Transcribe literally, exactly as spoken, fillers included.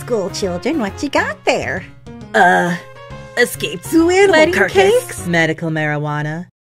school children, what you got there? Uh, escaped zoo animal Wedding carcass. cakes? Medical marijuana.